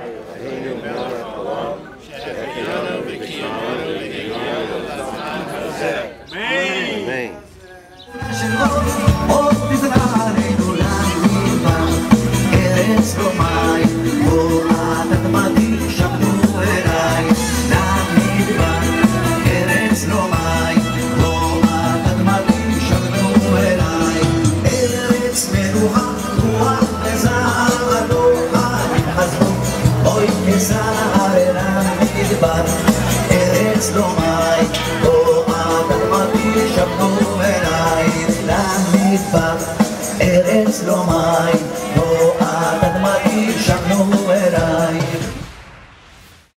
היינו מלך העולם, שהחיינו וקיימנו והגיענו לזמן הזה. אמן. עוד תזרע עלינו למדבר, ארץ לא מים, בועת אדמתי שמנו אליי. למדבר, ארץ לא מים, בועת אדמתי שמנו אליי. ארץ מנוחה, רוח וזעם, אלוהים חזרו, אוי תזרע אל המדבר, ארץ לא מים.